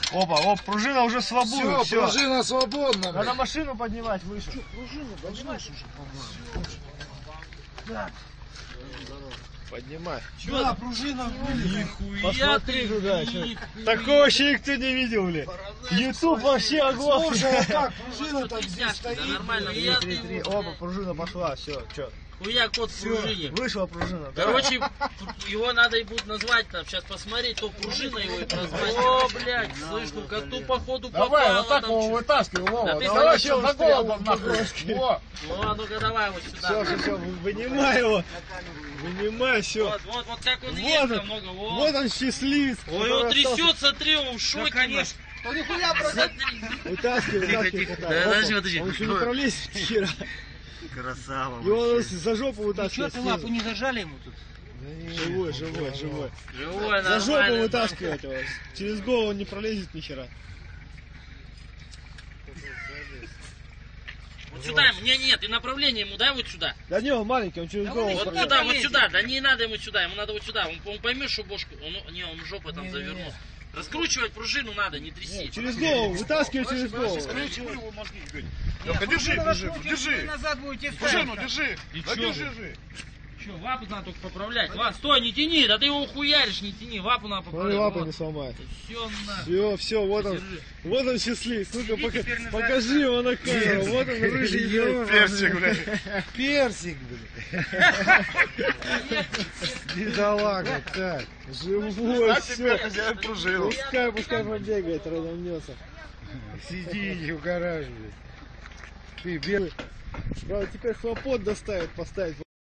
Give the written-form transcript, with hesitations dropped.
Опа, оп, пружина уже свободна. Все, пружина свободна. Надо машину поднимать выше. Что, пружину поднимаешь уже, по-моему. Так. Поднимай. Да, пружина. Посмотри туда. Такого вообще никто не видел, бля. YouTube вообще огонь. Слушай, а как пружина так здесь стоит? Да нормально. Три. Опа, пружина пошла, все, что? Хуя кот в пружине. Вышла пружина. Короче, его надо и будет назвать там. Сейчас посмотреть, то пружина его и прозвать. О, блядь, слышь, ну коту походу попало. Давай, вот так там его чуть. вытаскивай, Вова. Да ты Давай, давай, что за голодом нахуй. Во. Ну, а ну-ка давай вот сюда. Все, вынимай его. Вынимай, все. Вот как он Вот есть он. намного. Вот он счастливец. Ой, он трясется, смотри, он в шоке. Конечно. Да нихуя, Смотри. Вытаскивай. Подожди. Он еще не пролезет ни хера. Красава. Его за жопу вытаскивает. Что ты лапу не зажали ему тут? Живой. Живой, За жопу нормально. вытаскивать его. Через голову не пролезет ни хера. Вот сюда ему. Нет, и направление ему дай вот сюда. Да не, он маленький, он через голову Вот пролезет. туда, вот сюда. Да не надо ему сюда, ему надо вот сюда. Он поймет, что бошку. Он жопой там завернул. Раскручивать пружину надо, не тряси. Через голову, вытаскивай через голову. Держи. Назад будете Пружину держи. И Да чё держи. Че, лапу надо только поправлять. Ладно, стой, не тяни, да ты его ухуяришь, не тяни, лапу надо Смотри, поправлять. лапу не сломай. Все, на. Все, вот он. Вот он счастливец. Ну-ка, покажи его на камеру. Вот он, рыжий ёбаный. Персик, блядь. Персик, блядь. Бедолага, так. Живой, А теперь все. хозяин пружину. Пускай побегает, разомнется. Сиди, не угораживай. Ты белый. Правда, теперь хлопот доставит поставить.